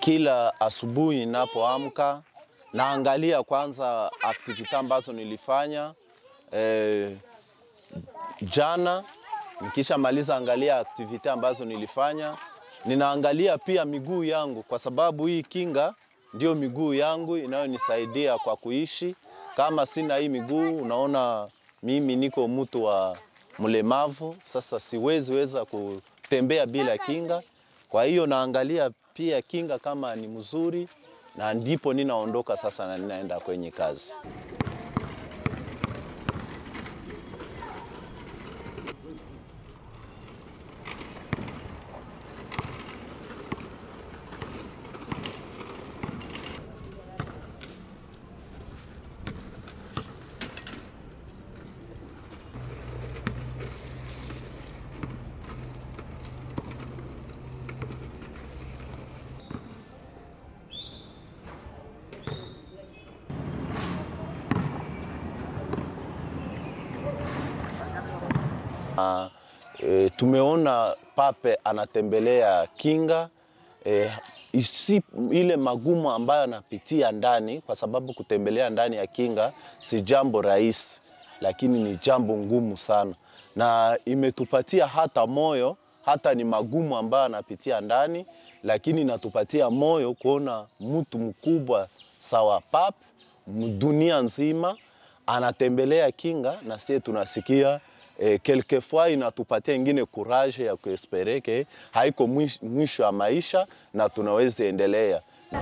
Kila asubuhi ninapoamka naangalia kwanza activity ambazo nilifanya jana. Nikisha maliza angalia activity ambazo nilifanya, ninaangalia pia miguu yangu, kwa sababu hii kinga ndio miguu yangu inayonisaidia kwa kuishi. Kama sina hii miguu, unaona mimi niko mtu wa mlemavu, sasa siwezi weza kutembea bila kinga. Kwa hiyo naangalia pia kinga kama ni mzuri, na ndipo ninaondoka sasa na ninaenda kwenye kazi. Tumeona pape anatembelea kinga, isi ile magumu ambayo anapitia ndani, kwa sababu kutembelea ndani ya kinga si jambo rahisi, lakini ni jambo ngumu sana. Na imetupatia hata moyo, hata ni magumu ambayo anapitia ndani, lakini natupatia moyo kuona mtu mkubwa sawa pape dunia nzima anatembelea kinga, na sisi tunasikia quelquefois inatupatia ingine courage ya kuespereke haiko mwisho ya maisha na tunaweza endelea.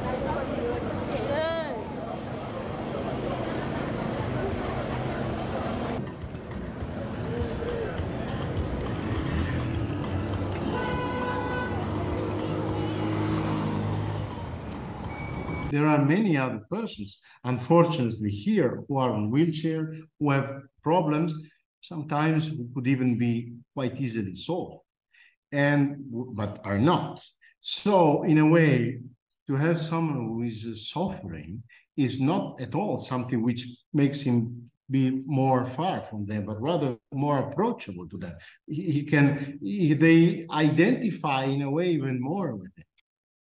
There are many other persons, unfortunately here, who are in wheelchair, who have problems, sometimes who could even be quite easily solved, but are not. So in a way, to have someone who is suffering is not at all something which makes him be more far from them, but rather more approachable to them. They identify in a way even more with it.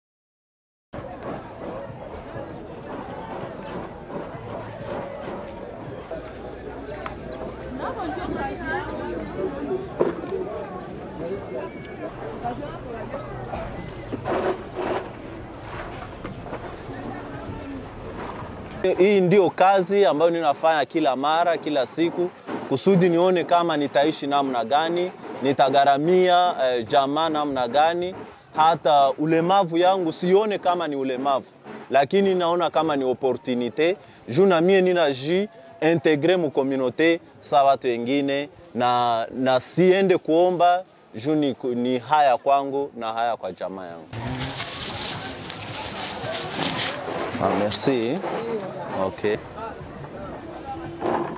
Hii ndio kazi ambayo ninafanya kila mara, kila siku, kusudi nione kama nitaishi namna gani, nitagaramia jamaa namna gani. Hata ulemavu yangu sione kama ni ulemavu, lakini naona kama ni opportunité. Juna mie ninaji integre mu communauté sa watu wengine, na siende kuomba juu ni haya kwangu na haya kwa jamaa yangu. Merci. Okay.